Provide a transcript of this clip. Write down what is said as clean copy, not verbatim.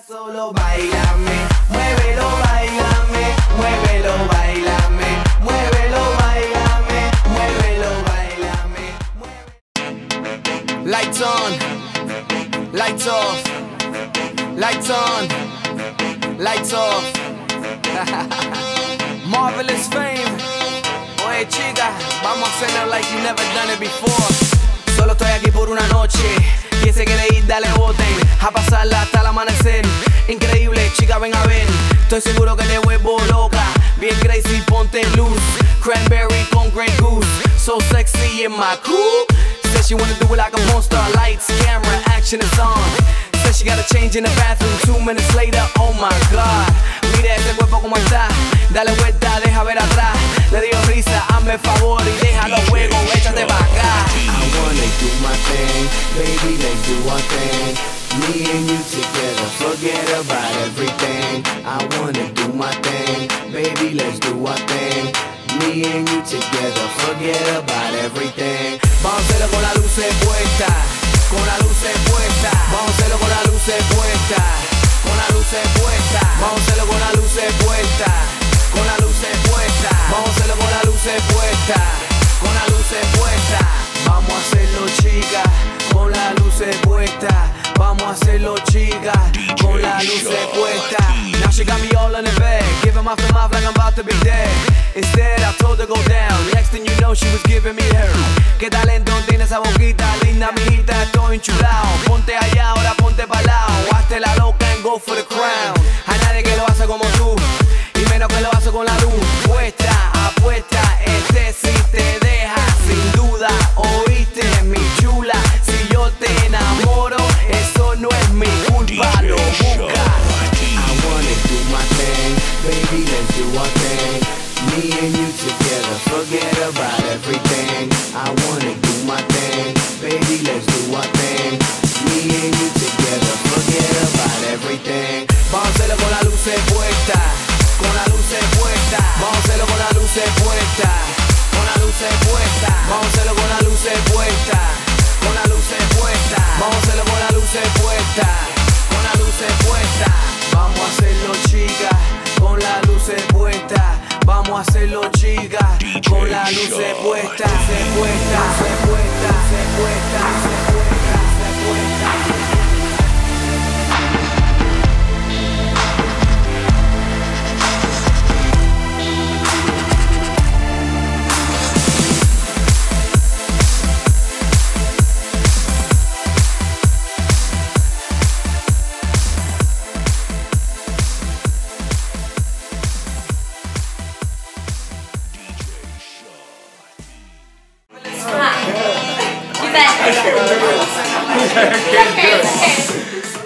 Solo bailame, muévelo, bailame, muévelo, bailame, muévelo, bailame, muévelo, bailame. Lights on, lights off, lights on, lights off. Marvelous fame. Oye chica, vamos a hacerlo like you never done it before. Solo estoy aquí por una noche. Quien se quiere ir, dale voten. A pasarla hasta el amanecer. Increíble, chica, ven a ver. Estoy seguro que te vuelvo loca. Bien crazy, ponte luz. Cranberry con Grey Goose. So sexy in my coupe. Said she wanna do it like a porn star. Lights, camera, action is on. Said she gotta change in the bathroom. 2 minutes later, oh my God. Mira ese cuerpo como está. Dale vuelta, deja ver atrás. Le dio risa, hazme favor y déjalo juego, échate pa' acá. I wanna do my thing, baby, let's do our thing. Me and you together, forget about everything. I wanna do my thing, baby, let's do our thing. Me and you together, forget about everything. Vamos a hacerlo con las luces puestas, con las luces puestas. Vamos a hacerlo con las luces puestas, con las luces puestas. Vamos a hacerlo con las luces puestas, con las luces puestas. Vamos a hacerlo con las luces puestas, con las luces puestas. Vamos a hacerlo chica, con las luces puestas. Vamos a hacerlo chica, con las luces puestas. Now she got me all in the bed, giving my mouth like I'm about to be dead. Instead I told her go down, next thing you know she was giving me her. Qué talento tiene esa boquita, linda mijita, estoy enchulado. Ponte allá, ahora ponte pa' lado. Hazte la loca and go for the crown. A nadie que lo hace como tú, y menos que lo hace con la luz puesta. Apuesta, si te deja sin duda. Oíste mi chula, si yo te enamoro, eso no es mi culpa, lo busca. I wanna do my thing, baby, let's do our thing. Me and you together, forget about everything. I wanna do my thing, baby, let's do our thing. Me and you together, forget about everything. Vamos a hacerlo con las luces puestas, con las luces puestas. Vamos a hacerlo con las luces puestas, con las luces puestas. Vamos a hacerlo con las luces puestas, con las luces puestas. Vamos a hacerlo con las luces puestas, con las luces puestas. Vamos a hacerlo chica, con las luces puestas. Vamos a hacerlo chica, con las luces puestas. Se puesta, se puesta, se puesta, se puesta, se puesta. You bet. Okay.